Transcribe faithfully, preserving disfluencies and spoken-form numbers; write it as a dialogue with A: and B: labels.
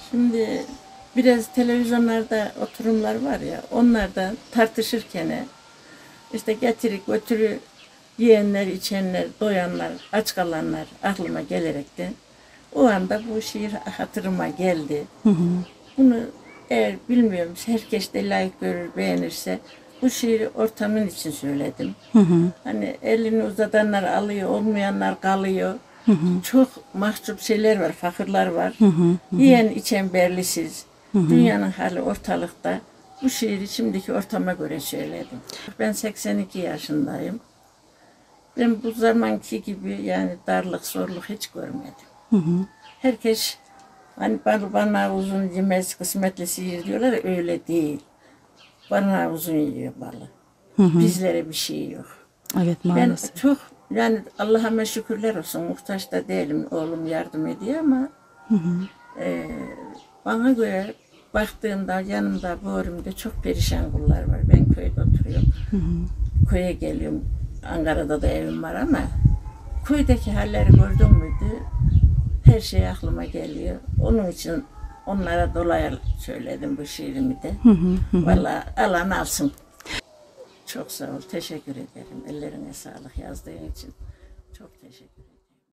A: Şimdi biraz televizyonlarda oturumlar var ya, onlardan tartışırken işte getirip götürü yiyenler, içenler, doyanlar, aç kalanlar aklıma gelerekten o anda bu şiir hatırıma geldi.
B: Hı hı.
A: Bunu eğer bilmiyorum herkes de layık görür, beğenirse bu şiiri ortamın için söyledim.
B: Hı hı.
A: Hani elini uzatanlar alıyor, olmayanlar kalıyor.
B: Hı hı.
A: Çok mahcup şeyler var, fakirler var.
B: Hı hı.
A: Yiyen içen berlisiz.
B: Hı hı.
A: Dünyanın hali ortalıkta. Bu şiiri şimdiki ortama göre söyledim. Ben seksen iki yaşındayım. Ben bu zamanki gibi yani darlık, zorluk hiç görmedim.
B: Hı hı.
A: Herkes hani bana, bana uzun yemez kısmetlisi yer diyorlar ya, öyle değil. Bana uzun yiyor balı.
B: Hı hı.
A: Bizlere bir şey yok.
B: Evet,
A: Ben
B: maalesef.
A: çok yani Allah'ıma şükürler olsun muhtaç da değilim, oğlum yardım ediyor ama
B: Hı hı.
A: e, bana göre baktığımda yanımda bu önümde çok perişan kullar var. Ben köyde oturuyorum.
B: Hı hı.
A: Köye geliyorum. Ankara'da da evim var ama köydeki halleri gördüm müydü her şey aklıma geliyor. Onun için onlara dolayı söyledim bu şiirimi de.
B: Hı hı. Hı hı.
A: Vallahi alan alsın. Çok sağ ol. Teşekkür ederim. Ellerine sağlık yazdığın için. Çok teşekkür ederim.